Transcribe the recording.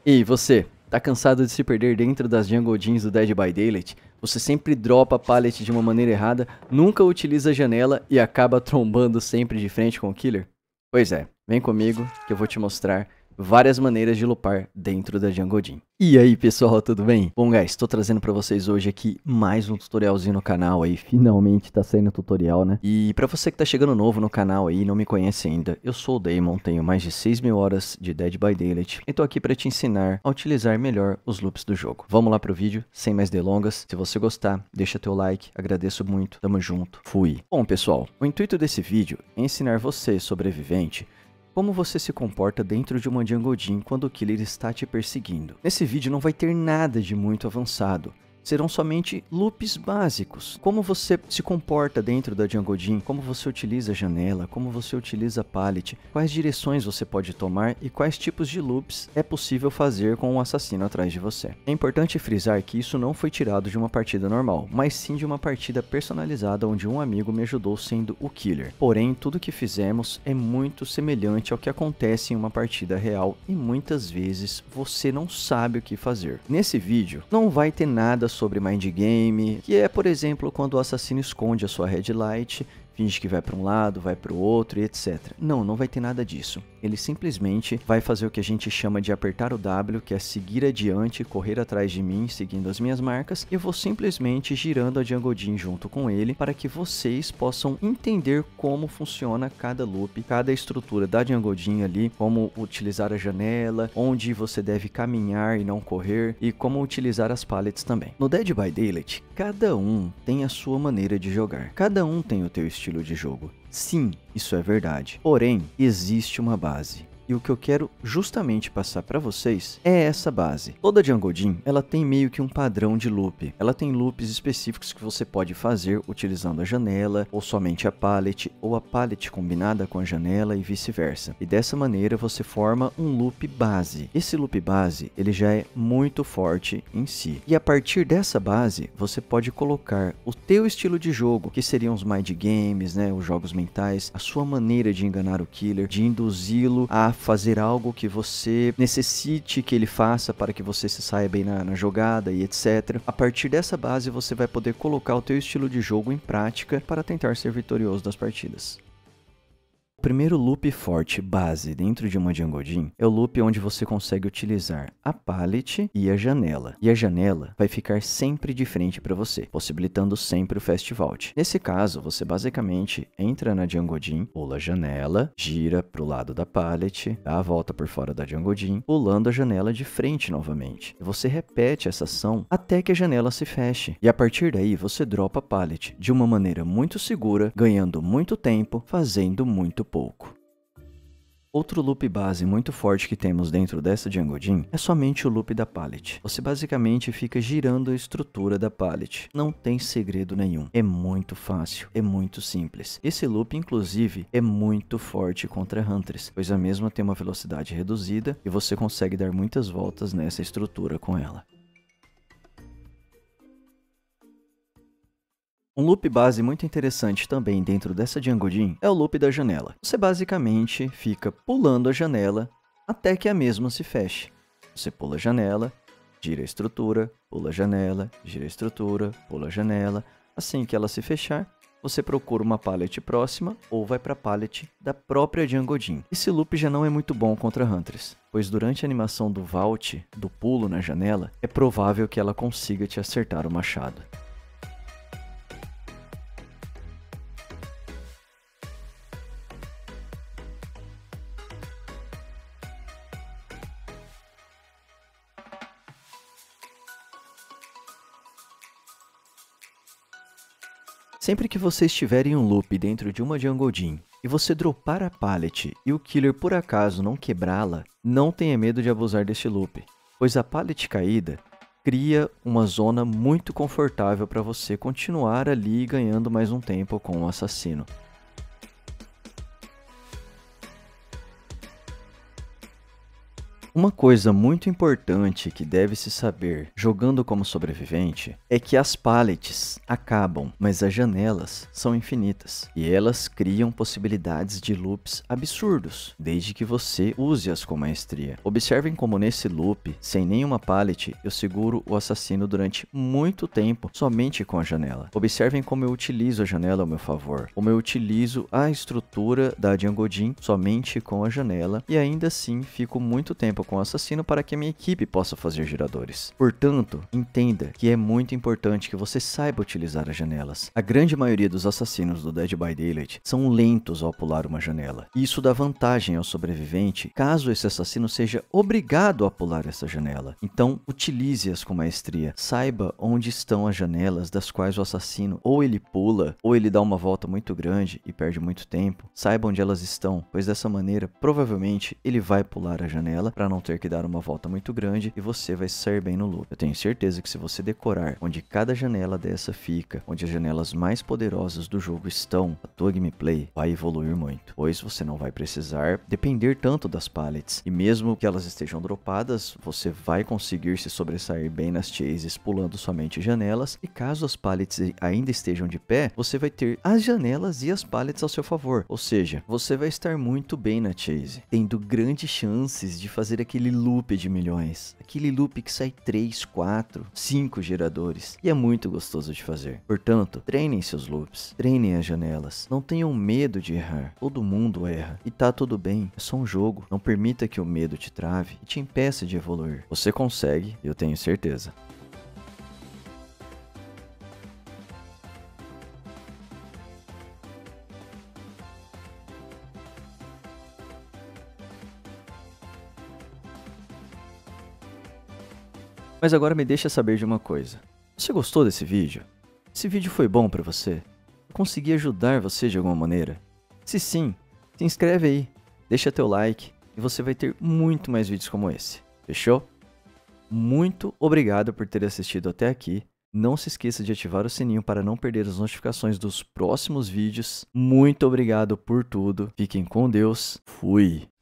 E você, tá cansado de se perder dentro das Jungle Gyms do Dead by Daylight? Você sempre dropa a pallet de uma maneira errada, nunca utiliza a janela e acaba trombando sempre de frente com o killer? Pois é, vem comigo que eu vou te mostrar várias maneiras de lupar dentro da Jungle Gym. E aí pessoal, tudo bem? Bom guys, tô trazendo pra vocês hoje aqui mais um tutorialzinho no canal aí, finalmente tá saindo tutorial, né? E pra você que tá chegando novo no canal aí e não me conhece ainda, eu sou o Damon, tenho mais de 6.000 horas de Dead by Daylight e tô aqui pra te ensinar a utilizar melhor os loops do jogo. Vamos lá pro vídeo, sem mais delongas. Se você gostar, deixa teu like, agradeço muito, tamo junto, fui! Bom pessoal, o intuito desse vídeo é ensinar você, sobrevivente, como você se comporta dentro de uma Jungle Gym quando o killer está te perseguindo. Nesse vídeo não vai ter nada de muito avançado. Serão somente loops básicos. Como você se comporta dentro da Jungle Gym, como você utiliza a janela, como você utiliza a pallet, quais direções você pode tomar e quais tipos de loops é possível fazer com um assassino atrás de você. É importante frisar que isso não foi tirado de uma partida normal, mas sim de uma partida personalizada onde um amigo me ajudou sendo o killer. Porém, tudo que fizemos é muito semelhante ao que acontece em uma partida real e muitas vezes você não sabe o que fazer. Nesse vídeo não vai ter nada sobre mind game, que é, por exemplo, quando o assassino esconde a sua red light, finge que vai para um lado, vai para o outro e etc. Não vai ter nada disso. Ele simplesmente vai fazer o que a gente chama de apertar o W, que é seguir adiante, correr atrás de mim, seguindo as minhas marcas, e eu vou simplesmente girando a Jungle Gym junto com ele, para que vocês possam entender como funciona cada loop, cada estrutura da Jungle Gym ali, como utilizar a janela, onde você deve caminhar e não correr, e como utilizar as pallets também. No Dead by Daylight, cada um tem a sua maneira de jogar, cada um tem o teu estilo de jogo. Sim, isso é verdade. Porém, existe uma base. E o que eu quero justamente passar para vocês é essa base. Toda Jungle Gym, ela tem meio que um padrão de loop. Ela tem loops específicos que você pode fazer utilizando a janela, ou somente a pallet, ou a pallet combinada com a janela e vice-versa. E dessa maneira você forma um loop base. Esse loop base, ele já é muito forte em si. E a partir dessa base, você pode colocar o teu estilo de jogo, que seriam os mind games, né, os jogos mentais, a sua maneira de enganar o killer, de induzi-lo a fazer algo que você necessite que ele faça para que você se saia bem na jogada e etc. A partir dessa base você vai poder colocar o teu estilo de jogo em prática para tentar ser vitorioso das partidas. O primeiro loop forte base dentro de uma Jungle Gym é o loop onde você consegue utilizar a pallet e a janela. E a janela vai ficar sempre de frente para você, possibilitando sempre o fast vault. Nesse caso, você basicamente entra na Jungle Gym, pula a janela, gira para o lado da pallet, dá a volta por fora da Jungle Gym, pulando a janela de frente novamente. E você repete essa ação até que a janela se feche. E a partir daí, você dropa a pallet de uma maneira muito segura, ganhando muito tempo, fazendo muito pouco. Outro loop base muito forte que temos dentro dessa Jungle Gym é somente o loop da pallet. Você basicamente fica girando a estrutura da pallet. Não tem segredo nenhum. É muito fácil, é muito simples. Esse loop, inclusive, é muito forte contra Huntress, pois a mesma tem uma velocidade reduzida e você consegue dar muitas voltas nessa estrutura com ela. Um loop base muito interessante também dentro dessa Jungle Gym é o loop da janela. Você basicamente fica pulando a janela até que a mesma se feche. Você pula a janela, gira a estrutura, pula a janela, gira a estrutura, pula a janela. Assim que ela se fechar, você procura uma pallet próxima ou vai para a pallet da própria Jungle Gym. Esse loop já não é muito bom contra Huntress, pois durante a animação do vault, do pulo na janela, é provável que ela consiga te acertar o machado. Sempre que você estiver em um loop dentro de uma Jungle Gym e você dropar a pallet e o killer por acaso não quebrá-la, não tenha medo de abusar deste loop, pois a pallet caída cria uma zona muito confortável para você continuar ali ganhando mais um tempo com o assassino. Uma coisa muito importante que deve se saber jogando como sobrevivente é que as pallets acabam, mas as janelas são infinitas e elas criam possibilidades de loops absurdos, desde que você use-as com maestria. Observem como nesse loop, sem nenhuma pallet, eu seguro o assassino durante muito tempo somente com a janela. Observem como eu utilizo a janela ao meu favor, como eu utilizo a estrutura da Jungle Gym somente com a janela e ainda assim fico muito tempo com o assassino para que a minha equipe possa fazer giradores. Portanto, entenda que é muito importante que você saiba utilizar as janelas. A grande maioria dos assassinos do Dead by Daylight são lentos ao pular uma janela. E isso dá vantagem ao sobrevivente caso esse assassino seja obrigado a pular essa janela. Então, utilize-as com maestria. Saiba onde estão as janelas das quais o assassino ou ele pula ou ele dá uma volta muito grande e perde muito tempo. Saiba onde elas estão, pois dessa maneira, provavelmente, ele vai pular a janela para não ter que dar uma volta muito grande e você vai sair bem no loop. Eu tenho certeza que se você decorar onde cada janela dessa fica, onde as janelas mais poderosas do jogo estão, a tua gameplay vai evoluir muito, pois você não vai precisar depender tanto das pallets e mesmo que elas estejam dropadas, você vai conseguir se sobressair bem nas chases pulando somente janelas e caso as pallets ainda estejam de pé, você vai ter as janelas e as pallets ao seu favor, ou seja, você vai estar muito bem na chase, tendo grandes chances de fazer aquele loop de milhões. Aquele loop que sai 3, 4, 5 geradores. E é muito gostoso de fazer. Portanto, treinem seus loops. Treinem as janelas. Não tenham medo de errar. Todo mundo erra. E tá tudo bem. É só um jogo. Não permita que o medo te trave e te impeça de evoluir. Você consegue, eu tenho certeza. Mas agora me deixa saber de uma coisa. Você gostou desse vídeo? Esse vídeo foi bom pra você? Eu consegui ajudar você de alguma maneira? Se sim, se inscreve aí, deixa teu like e você vai ter muito mais vídeos como esse. Fechou? Muito obrigado por ter assistido até aqui. Não se esqueça de ativar o sininho para não perder as notificações dos próximos vídeos. Muito obrigado por tudo. Fiquem com Deus. Fui!